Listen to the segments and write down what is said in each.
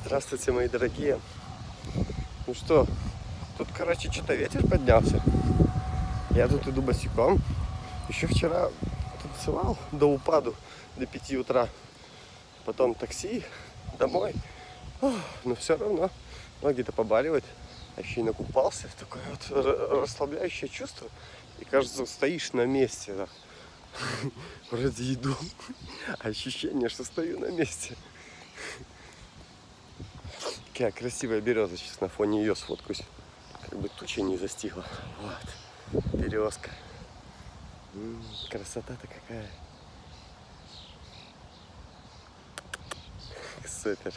Здравствуйте, мои дорогие. Ну что, тут, короче, что-то ветер поднялся. Я тут иду босиком. Еще вчера танцевал до упаду, до 5 утра. Потом такси домой. Но все равно ноги-то побаливают. А еще и накупался. Такое вот расслабляющее чувство. И кажется, стоишь на месте. Да. Вроде иду. А ощущение, что стою на месте. Какая красивая береза. Сейчас на фоне ее сфоткаюсь. Как бы туча не застигла. Вот. Березка. Красота-то какая. Супер.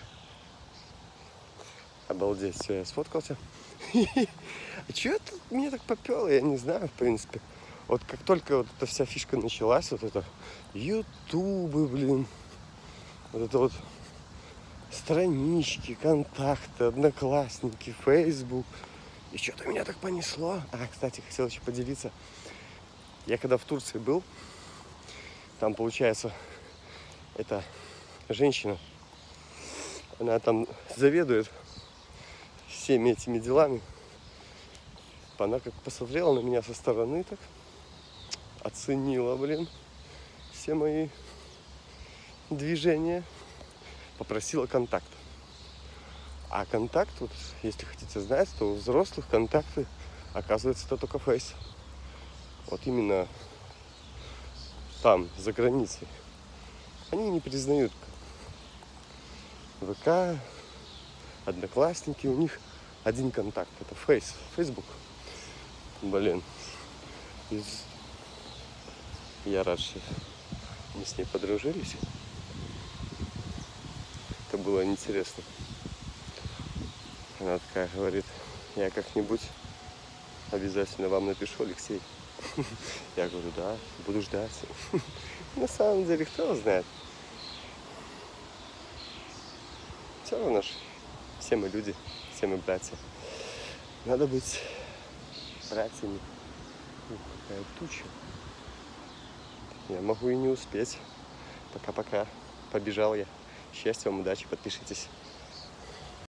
Обалдеть. Все, я сфоткался. А чё это мне так попёло? Я не знаю, в принципе. Вот как только вот эта вся фишка началась, вот это ютубы, блин. Вот это вот странички, контакты, одноклассники, фейсбук. И что-то меня так понесло. Кстати, хотел еще поделиться. Я когда в Турции был, там, получается, эта женщина, она там заведует всеми этими делами. Она как посмотрела на меня со стороны, так оценила, блин, все мои движения, попросила контакт. А контакт, вот, если хотите знать, то у взрослых контакты, оказывается, это только фейс. Вот именно там, за границей. Они не признают ВК, одноклассники, у них один контакт, это фейсбук. Блин, я рад, что мы с ней подружились. Это было интересно. Она такая говорит, я как-нибудь обязательно вам напишу, Алексей. Я говорю, да, буду ждать. На самом деле, кто знает. Все равно ж, все мы люди, все мы братья. Надо быть братьями. Какая туча. Я могу и не успеть. Пока-пока. Побежал я. Счастья вам, удачи, подпишитесь.